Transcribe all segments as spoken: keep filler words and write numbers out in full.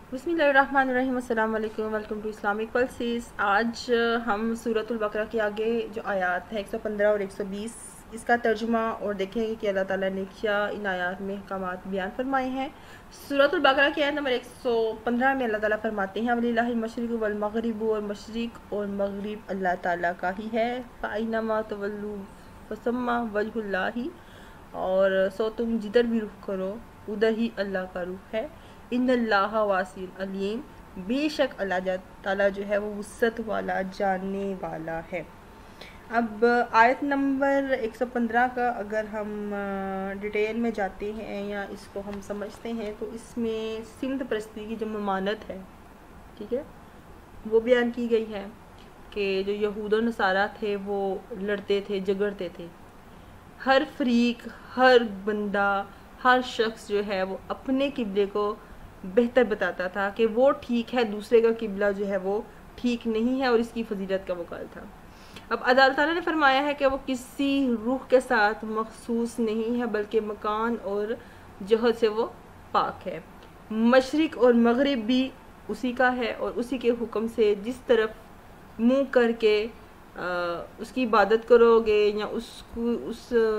بسم اللہ الرحمن الرحیم، السلام علیکم، ویلکم ٹو اسلامک پلسز۔ آج ہم سورۃ البقرہ کے آگے جو آیات ہے ایک سو پندرہ اور ایک سو بیس، اس کا ترجمہ اور دیکھیں گے کہ اللہ تعالیٰ نے کیا ان آیات میں احکامات بیان فرمائے ہیں۔ سورۃ البقرہ کی آیت نمبر ایک سو پندرہ میں اللہ تعالیٰ فرماتے ہیں وَلِلَّهِ الْمَشْرِقُ وَالْمَغْرِبُ، اور مشرق اور مغرب اللہ تعالیٰ کا ہی ہے۔ فَأَيْنَمَا تُوَلُّوا فَثَمَّ وَجْهُ اللَّهِ، اور سو تم جدھر بھی رخ کرو ادھر ہی اللہ کا رخ ہے۔ ان اللہ واسع علیم، بے شک اللہ تعالیٰ جو ہے وہ وسعت والا، جاننے والا ہے۔ اب آیت نمبر ایک سو پندرہ کا اگر ہم ڈیٹیل میں جاتے ہیں یا اس کو ہم سمجھتے ہیں تو اس میں سمت پرستی کی جو ممانت ہے، ٹھیک ہے، وہ بیان کی گئی ہے کہ جو یہود و نصارہ تھے وہ لڑتے تھے، جھگڑتے تھے۔ ہر فریق، ہر بندہ، ہر شخص جو ہے وہ اپنے قبلے کو بہتر بتاتا تھا کہ وہ ٹھیک ہے، دوسرے کا قبلہ جو ہے وہ ٹھیک نہیں ہے، اور اس کی فضیلت کا وقال تھا۔ اب اللہ تعالیٰ نے فرمایا ہے کہ وہ کسی روح کے ساتھ مخصوص نہیں ہے، بلکہ مکان اور جہت سے وہ پاک ہے۔ مشرق اور مغرب بھی اسی کا ہے، اور اسی کے حکم سے جس طرف منہ کر کے اس کی عبادت کرو گے یا اس کو اس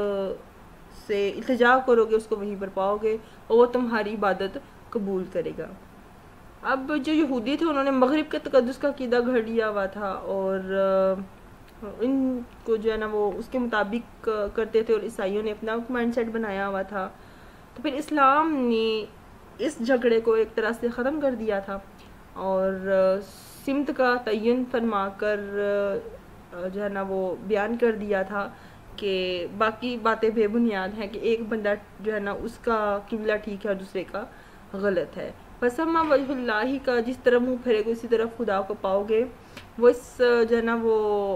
سے التجا کرو گے، اس کو وہیں پر پاؤ گے اور وہ تمہاری عبادت قبول کرے گا۔ اب جو یہودی تھے انہوں نے مغرب کے تقدس کا عقیدہ گھڑ لیا ہوا تھا، اور ان کو جو ہے نا وہ اس کے مطابق کرتے تھے، اور عیسائیوں نے اپنا مائنڈ سیٹ بنایا ہوا تھا۔ تو پھر اسلام نے اس جھگڑے کو ایک طرح سے ختم کر دیا تھا، اور سمت کا تعین فرما کر جو ہے نا وہ بیان کر دیا تھا کہ باقی باتیں بے بنیاد ہیں، کہ ایک بندہ جو ہے نا اس کا قبلہ ٹھیک ہے اور دوسرے کا غلط ہے۔ فَسَمَّ وَجْهُ اللَّهِ کا جس طرح منہ پھیرے گے اسی طرف خدا کو پاؤ گے، وہ اس جو ہے نا وہ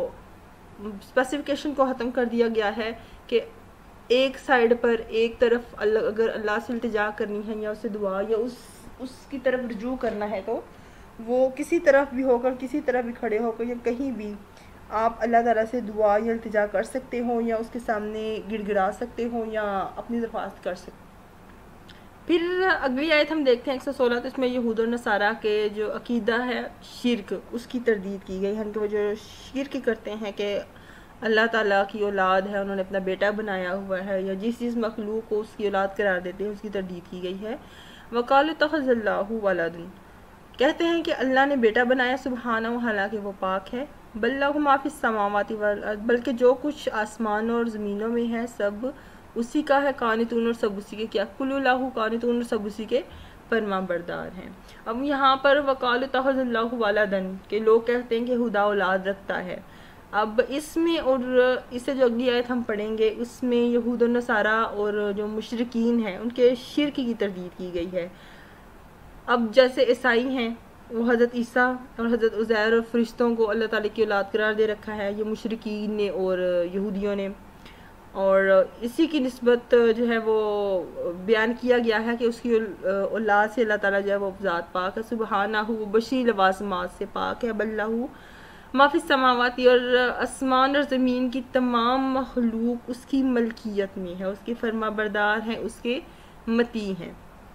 اسپیسیفکیشن کو ختم کر دیا گیا ہے کہ ایک سائڈ پر ایک طرف اللہ اگر اللہ سے التجا کرنی ہے یا اسے دعا یا اس اس کی طرف رجوع کرنا ہے، تو وہ کسی طرف بھی ہو کر، کسی طرح بھی کھڑے ہو کر یا کہیں بھی آپ اللہ تعالیٰ سے دعا یا التجا کر سکتے ہو، یا اس کے سامنے گڑ گڑا سکتے ہو، یا اپنی درخواست کر سکتے ہو۔ پھر اگلی آیت ہم دیکھتے ہیں ایک سو سولہ، تو اس میں یہود و نصارہ کے جو عقیدہ ہے شرک، اس کی تردید کی گئی ہے کہ وہ جو شرک کرتے ہیں کہ اللہ تعالیٰ کی اولاد ہے، انہوں نے اپنا بیٹا بنایا ہوا ہے، یا جس چیز مخلوق کو اس کی اولاد قرار دیتے ہیں اس کی تردید کی گئی ہے۔ وَقَالُوا اتَّخَذَ اللَّهُ وَلَدًا، کہتے ہیں کہ اللہ نے بیٹا بنایا، سبحانہ، حالانکہ وہ پاک ہے۔ بل لہ ما فی السماوات والارض، بلکہ جو کچھ آسمانوں اور زمینوں میں ہے سب اسی کا ہے۔ قانتون، اور سب اسی کے کیا کل اللہ قانتون، اور سب اسی کے فرما بردار ہیں۔ اب یہاں پر وقال اتخذ اللہ ولدا، کہ لوگ کہتے ہیں کہ خدا اولاد رکھتا ہے۔ اب اس میں اور اس سے جو اگلی آیت ہم پڑھیں گے اس میں یہود و نصارہ اور جو مشرکین ہیں ان کے شرک کی تردید کی گئی ہے۔ اب جیسے عیسائی ہیں وہ حضرت عیسیٰ اور حضرت عزیر اور فرشتوں کو اللہ تعالیٰ کی اولاد قرار دے رکھا ہے، یہ مشرکین نے اور یہودیوں نے، اور اسی کی نسبت جو ہے وہ بیان کیا گیا ہے کہ اس کی اولاد سے اللہ تعالیٰ جو ہے وہ ذات پاک ہے، سبحانہ، وہ بشی لوازمات سے پاک ہے۔ بل لہ ما فی السماوات، اور آسمان اور زمین کی تمام مخلوق اس کی ملکیت میں ہے، اس کے فرما بردار ہیں، اس کے مطیع ہیں۔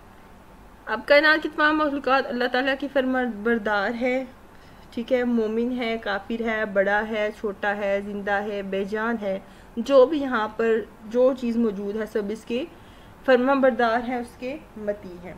اب کائنات کی تمام مخلوقات اللہ تعالیٰ کی فرما بردار ہے، ٹھیک ہے، مومن ہے، کافر ہے، بڑا ہے، چھوٹا ہے، زندہ ہے، بے جان ہے، جو بھی یہاں پر جو چیز موجود ہے سب اس کے فرما بردار ہیں، اس کے مطیع ہیں۔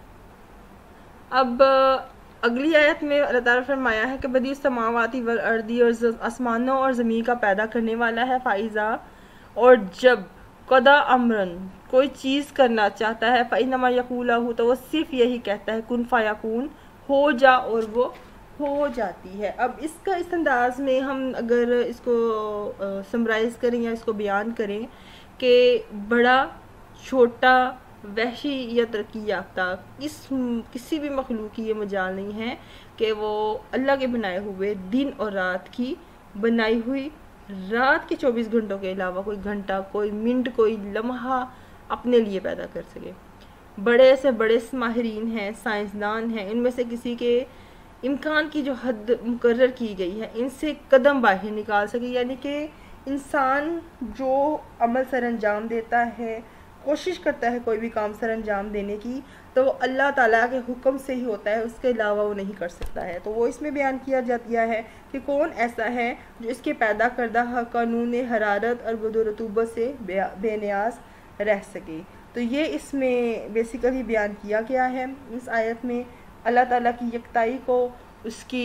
اب اگلی آیت میں اللہ تعالیٰ فرمایا ہے کہ بدیع السماوات والارض، اور آسمانوں اور زمین کا پیدا کرنے والا ہے۔ فائزہ، اور جب قضا امرن، کوئی چیز کرنا چاہتا ہے، فإنما یقول لہ، تو وہ صرف یہی کہتا ہے کن فیکون، ہو جا، اور وہ ہو جاتی ہے۔ اب اس کا اس انداز میں ہم اگر اس کو سمرائز کریں یا اس کو بیان کریں کہ بڑا، چھوٹا، وحشی یا ترقی یافتہ اس کسی بھی مخلوق کی یہ مجال نہیں ہے کہ وہ اللہ کے بنائے ہوئے دن اور رات کی بنائی ہوئی رات کے چوبیس گھنٹوں کے علاوہ کوئی گھنٹہ، کوئی منٹ، کوئی لمحہ اپنے لیے پیدا کر سکے۔ بڑے سے بڑے ماہرین ہیں، سائنسدان ہیں، ان میں سے کسی کے امکان کی جو حد مقرر کی گئی ہے ان سے قدم باہر نکال سکے، یعنی کہ انسان جو عمل سر انجام دیتا ہے کوشش کرتا ہے کوئی بھی کام سر انجام دینے کی تو وہ اللہ تعالیٰ کے حکم سے ہی ہوتا ہے، اس کے علاوہ وہ نہیں کر سکتا ہے۔ تو وہ اس میں بیان کیا جاتا ہے کہ کون ایسا ہے جو اس کے پیدا کردہ قانون حرارت اور بدو رطوبت سے بے نیاز رہ سکے۔ تو یہ اس میں بیسیکلی بیان کیا گیا ہے اس آیت میں، اللہ تعالیٰ کی یکتائی کو، اس کی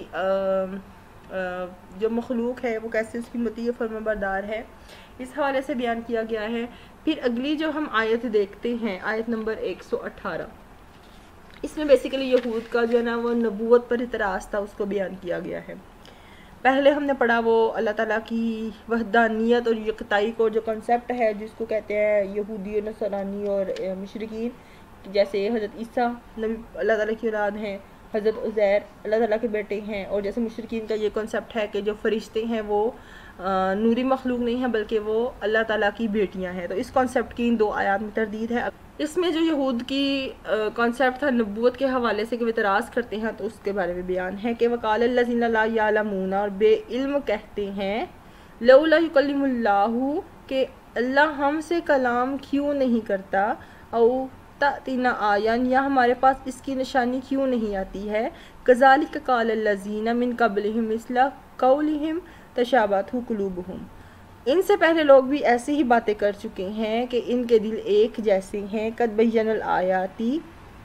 جو مخلوق ہے وہ کیسے اس کی مطیع فرما بردار ہے، اس حوالے سے بیان کیا گیا ہے۔ پھر اگلی جو ہم آیت دیکھتے ہیں، آیت نمبر ایک سو اٹھارہ، اس میں بیسیکلی یہود کا جو ہے نا وہ نبوت پر اعتراض تھا، اس کو بیان کیا گیا ہے۔ پہلے ہم نے پڑھا وہ اللہ تعالیٰ کی وحدانیت اور یکتائی کو، جو کنسیپٹ ہے جس کو کہتے ہیں یہودی اور نصرانی اور مشرکین، جیسے حضرت عیسیٰ نبی اللہ تعالیٰ کی اولاد ہیں، حضرت عزیر اللہ تعالیٰ کے بیٹے ہیں، اور جیسے مشرکین کا یہ کنسیپٹ ہے کہ جو فرشتے ہیں وہ نوری مخلوق نہیں ہیں بلکہ وہ اللہ تعالیٰ کی بیٹیاں ہیں۔ تو اس کنسیپٹ کی ان دو آیات میں تردید ہے۔ اس میں جو یہود کی کنسیپٹ تھا نبوت کے حوالے سے کہ وہ اعتراض کرتے ہیں، تو اس کے بارے میں بیان ہے کہ وقال الذین لا یعلمون، اور بے علم کہتے ہیں، لولا یکلم اللہ، کہ اللہ ہم سے کلام کیوں نہیں کرتا، او تأتینا آیان، یا ہمارے پاس اس کی نشانی کیوں نہیں آتی ہے، کذالک قال الذین من قبلہم مثل قولہم تشابہت قلوبہم، ان سے پہلے لوگ بھی ایسی ہی باتیں کر چکے ہیں کہ ان کے دل ایک جیسے ہیں، قد بین الآیاتی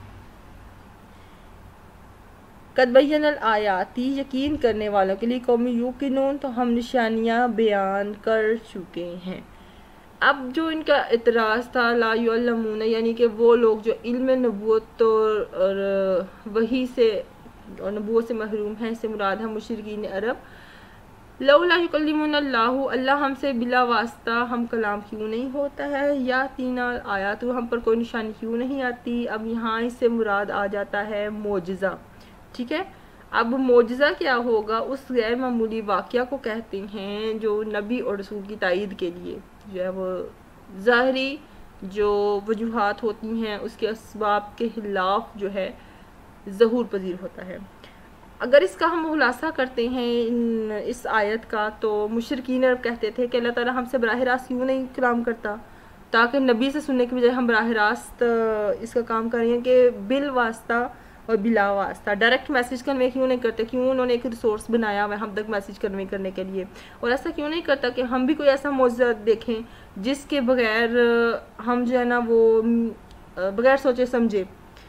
قد بین الآیاتی یقین کرنے والوں کے لیے قوم یوقنون، تو ہم نشانیاں بیان کر چکے ہیں۔ اب جو ان کا اعتراض تھا لا یعلمون، یعنی کہ وہ لوگ جو علم نبوت اور وحی سے اور نبوت سے محروم ہیں، اس سے مراد ہے مشرکین عرب، لولا یکلمون اللہ، اللہ ہم سے بلا واسطہ ہم کلام کیوں نہیں ہوتا ہے، یا تینا آیات، ہم پر کوئی نشانی کیوں نہیں آتی۔ اب یہاں اس سے مراد آ جاتا ہے معجزہ، ٹھیک ہے۔ اب معجزہ کیا ہوگا، اس غیر معمولی واقعہ کو کہتے ہیں جو نبی اور رسول کی تائید کے لیے جو ہے وہ ظاہری جو وجوہات ہوتی ہیں اس کے اسباب کے خلاف جو ہے ظہور پذیر ہوتا ہے۔ اگر اس کا ہم خلاصہ کرتے ہیں اس آیت کا، تو مشرکین عرب کہتے تھے کہ اللہ تعالیٰ ہم سے براہ راست کیوں نہیں کلام کرتا، تاکہ نبی سے سننے کے بجائے ہم براہ راست اس کا کام کریں کہ بال واسطہ اور بلا واسطہ ڈائریکٹ میسیج کنوے کیوں نہیں کرتے، کیوں انہوں نے ایک ریسورس بنایا ہوا ہے ہم تک میسیج کنوے کرنے کے لیے، اور ایسا کیوں نہیں کرتا کہ ہم بھی کوئی ایسا معجزہ دیکھیں جس کے بغیر ہم جو ہے نا وہ بغیر سوچے سمجھے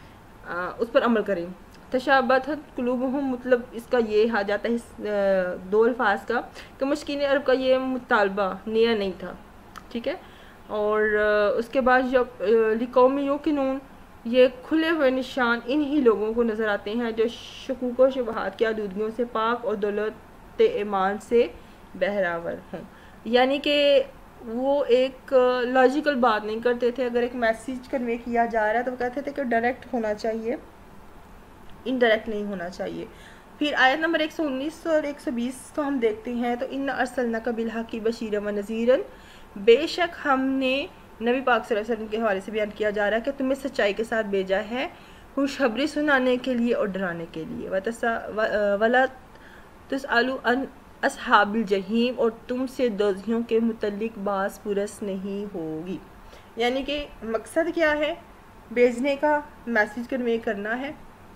اس پر عمل کریں۔ تشابہت قلوبہم، مطلب اس کا یہ آ جاتا ہے اس دو الفاظ کا کہ مشرکین عرب کا یہ مطالبہ نیا نہیں تھا، ٹھیک ہے۔ اور اس کے بعد جب لقوم یوقنون، یہ کھلے ہوئے نشان انہی لوگوں کو نظر آتے ہیں جو شکوک و شبہات کی آلودگیوں سے پاک اور دولت ایمان سے بہراور ہوں، یعنی کہ وہ ایک لاجیکل بات نہیں کرتے تھے۔ اگر ایک میسیج کنوے کیا جا رہا ہے تو وہ کہتے تھے کہ ڈائریکٹ ہونا چاہیے، انڈائریکٹ نہیں ہونا چاہیے۔ پھر آیت نمبر ایک سو انیس اور ایک سو بیس کو ہم دیکھتے ہیں، تو اِنَّا أَرْسَلْنَاكَ بِالْحَقِّ بَشِيرًا وَنَذِيرًا، بے شک ہم نے نبی پاک صلی اللہ علیہ وسلم کے حوالے سے بیان کیا جا رہا ہے کہ تمہیں سچائی کے ساتھ بھیجا ہے، خوشخبری سنانے کے لیے اور ڈرانے کے لیے، وَلَا تُسْأَلُ عَنْ أَصْحَابِ الْجَحِيمِ، اور تم سے دوزخیوں کے متعلق باز پرس نہیں ہوگی۔ یعنی کہ مقصد کیا ہے بھیجنے کا، میسیج کنوے کرنا ہے،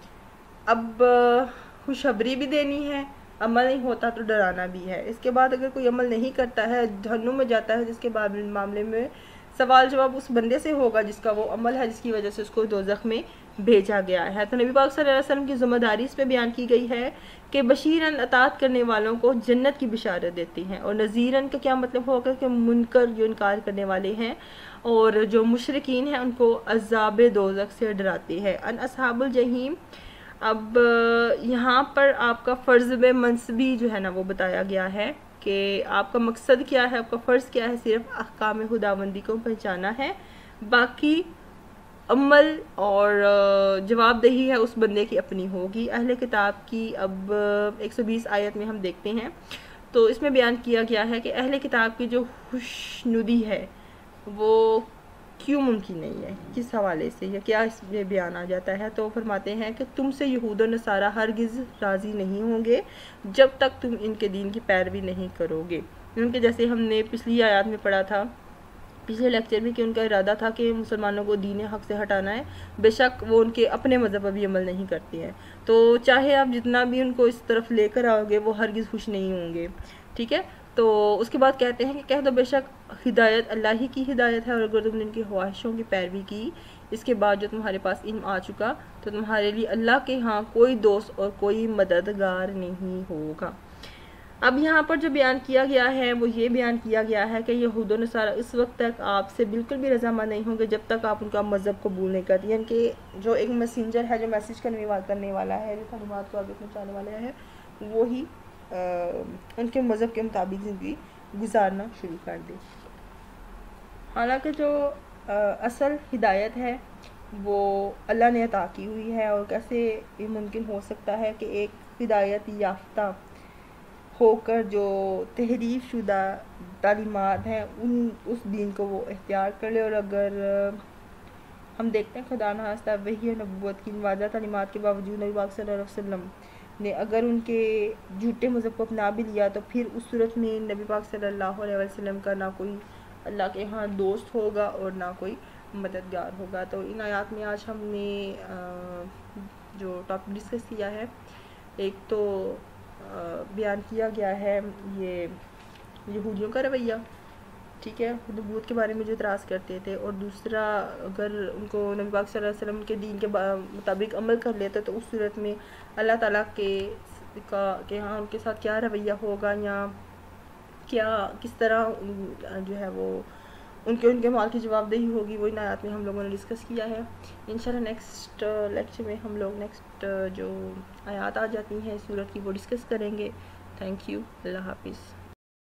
اب خوشخبری بھی دینی ہے، عمل نہیں ہوتا تو ڈرانا بھی ہے۔ اس کے بعد اگر کوئی عمل نہیں کرتا ہے جہنم میں جاتا ہے، جس کے بعد معاملے میں سوال جواب اس بندے سے ہوگا جس کا وہ عمل ہے، جس کی وجہ سے اس کو دوزخ میں بھیجا گیا ہے۔ تو نبی پاک صلی اللہ علیہ وسلم کی ذمہ داری اس میں بیان کی گئی ہے کہ بشیراً اطاعت کرنے والوں کو جنت کی بشارت دیتے ہیں، اور نذیراً کا کیا مطلب ہوگا کہ منکر جو انکار کرنے والے ہیں اور جو مشرکین ہیں ان کو عذاب دوزخ سے ڈراتے ہیں۔ ان اصحاب الجحیم، اب یہاں پر آپ کا فرض بے منصبی جو ہے نا وہ بتایا گیا ہے کہ آپ کا مقصد کیا ہے، آپ کا فرض کیا ہے، صرف احکام خداوندی کو پہچانا ہے، باقی عمل اور جواب دہی ہے اس بندے کی اپنی ہوگی۔ اہل کتاب کی اب ایک سو بیس آیت میں ہم دیکھتے ہیں، تو اس میں بیان کیا گیا ہے کہ اہل کتاب کی جو خوشنودی ہے وہ کیوں ممکن نہیں ہے، کس حوالے سے یا کیا اس میں بیان آ جاتا ہے، تو فرماتے ہیں کہ تم سے یہود و نصارہ ہرگز راضی نہیں ہوں گے جب تک تم ان کے دین کی پیروی نہیں کرو گے، کیونکہ جیسے ہم نے پچھلی آیات میں پڑھا تھا پچھلے لیکچر بھی کہ ان کا ارادہ تھا کہ مسلمانوں کو دین حق سے ہٹانا ہے، بے شک وہ ان کے اپنے مذہب پر بھی عمل نہیں کرتے ہیں، تو چاہے آپ جتنا بھی ان کو اس طرف لے کر آؤ گے وہ ہرگز خوش نہیں ہوں گے، ٹھیک ہے۔ تو اس کے بعد کہتے ہیں کہ کہہ دو بے شک ہدایت اللہ ہی کی ہدایت ہے، اور اگر تم نے ان کی خواہشوں کی پیروی کی اس کے بعد جو تمہارے پاس علم آ چکا تو تمہارے لیے اللہ کے ہاں کوئی دوست اور کوئی مددگار نہیں ہوگا۔ اب یہاں پر جو بیان کیا گیا ہے وہ یہ بیان کیا گیا ہے کہ یہود و نصارہ اس وقت تک آپ سے بالکل بھی رضامند نہیں ہوں گے جب تک آپ ان کا مذہب قبول نہیں کرتے، یعنی کہ جو ایک میسنجر ہے جو میسیج کرنے والا ہے، جو تعلیمات کو آگے پہنچانے والا ہے، وہی ان کے مذہب کے مطابق زندگی گزارنا شروع کر دے۔ حالانکہ جو اصل ہدایت ہے وہ اللہ نے عطا کی ہوئی ہے، اور کیسے یہ ممکن ہو سکتا ہے کہ ایک ہدایت یافتہ ہو کر جو تحریف شدہ تعلیمات ہیں ان اس دین کو وہ اختیار کر لے، اور اگر ہم دیکھتے ہیں خدا نخواستہ وحی و نبوت کی واضح تعلیمات کے باوجود نبی پاک صلی اللہ علیہ وسلم نے اگر ان کے جھوٹے مذہب کو اپنا بھی لیا تو پھر اس صورت میں نبی پاک صلی اللہ علیہ وسلم کا نہ کوئی اللہ کے ہاں دوست ہوگا اور نہ کوئی مددگار ہوگا۔ تو ان آیات میں آج ہم نے جو ٹاپک ڈسکس کیا ہے، ایک تو بیان کیا گیا ہے یہ یہودیوں کا رویہ، ٹھیک ہے، نبوت کے بارے میں جو اعتراض کرتے تھے، اور دوسرا اگر ان کو نبی پاک صلی اللہ علیہ وسلم کے دین کے مطابق عمل کر لیتے تو اس صورت میں اللہ تعالیٰ کے کا کہ ہاں ان کے ساتھ کیا رویہ ہوگا، یا کیا کس طرح جو ہے وہ ان کے ان کے مال کی جواب دہی ہوگی، وہ ان آیات میں ہم لوگوں نے ڈسکس کیا ہے۔ انشاءاللہ نیکسٹ لیکچر میں ہم لوگ نیکسٹ جو آیات آ جاتی ہیں سورت کی وہ ڈسکس کریں گے۔ تھینک یو، اللہ حافظ۔